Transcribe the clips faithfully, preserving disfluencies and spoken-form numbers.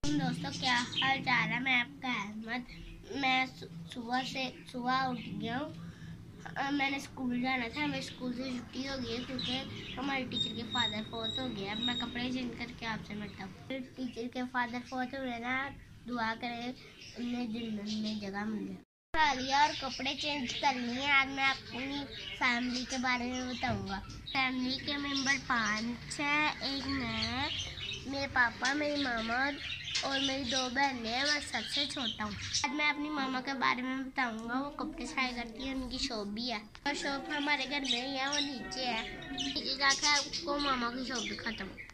दोस्तों, क्या हाल चाल है। मैं आपका अहमद। मैं सुबह से सुबह उठ गया हूँ। मैंने स्कूल जाना था। मैं स्कूल से छुट्टी हो गई क्योंकि हमारे टीचर के फादर फोत हो गए। अब मैं कपड़े चेंज करके आपसे मिलता हूँ। टीचर के फादर फोत हो गए ना, दुआ करें उन्हें जन्नत में जगह मिल जाए। खा लिया और कपड़े चेंज कर लिए। आज मैं अपनी फैमिली के बारे में बताऊँगा। फैमिली के मेंबर पाँच हैं। एक मैं, मेरे पापा, मेरी मामा और मेरी दो बहनें हैं। मैं सबसे छोटा हूँ। आज मैं अपनी मामा के बारे में बताऊंगा। वो कपड़े सिलाई करती है, उनकी शॉप भी है और शॉप हमारे घर में ही है, वो नीचे है। नीचे जाके आपको मामा की शॉप दिखाता हूँ।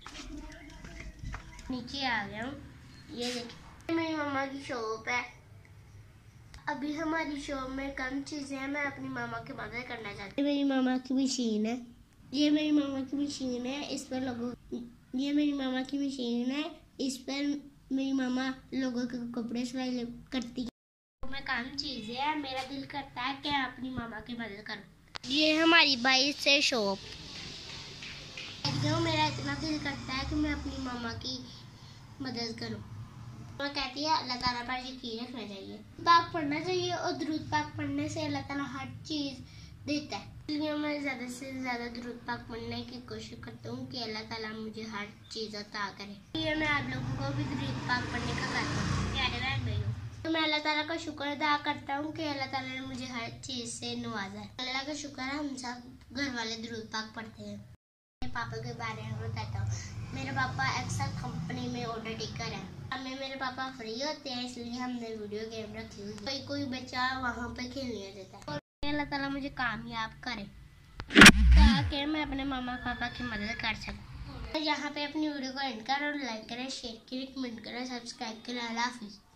नीचे आ गया हूँ, ये देखिए मेरी मामा की शॉप है। अभी हमारी शॉप में कम चीजें हैं। मैं अपनी मामा की मदद करना चाहती हूँ। मेरी मामा की मशीन है। ये मेरी मामा की मशीन है। इस पर लोगों ये मेरी मामा की मशीन है। इस पर मेरी मामा लोगों के कपड़े सिलाई करती है। मैं काम चीजें है। मेरा दिल करता है कि अपनी मामा की मदद करूं। ये हमारी बाई से शॉप। मेरा इतना दिल करता है कि मैं अपनी मामा की मदद करूं। मैं कहती है अल्लाह ताला पर यकीन रखना चाहिए, पाक पढ़ना चाहिए और दुरूद पाक पढ़ने से अल्लाह ताला हर चीज देता है। इसलिए मैं ज़्यादा से ज़्यादा दुरूद पाक पढ़ने की कोशिश करता हूँ कि अल्लाह ताला मुझे हर चीज़ अता करे। ये मैं आप लोगों को भी दुरूद पाक पढ़ने का कहता हूँ। प्यारे बहन भाइयों, तो मैं अल्लाह ताला का शुक्र अदा करता हूँ कि अल्लाह ताला ने मुझे हर चीज़ से नवाजा है। अल्लाह का शुक्र है हम सब घर वाले दुरूद पाक पढ़ते हैं। मेरे पापा के बारे में बताता हूँ। मेरे पापा एक्सेल कंपनी में ऑर्डर टेकर है। हमें मेरे पापा फ्री होते हैं, इसलिए हमने वीडियो गेम रखी हुई। कोई कोई बच्चा वहाँ पे खेलने देता है। अल्लाह ताला मुझे कामयाब करे ताकि मैं अपने मामा पापा की मदद कर सकूं। यहाँ पे अपनी वीडियो को एंड करें और लाइक करें, शेयर करें, कमेंट करें, सब्सक्राइब करें। अल्लाह हाफिज़।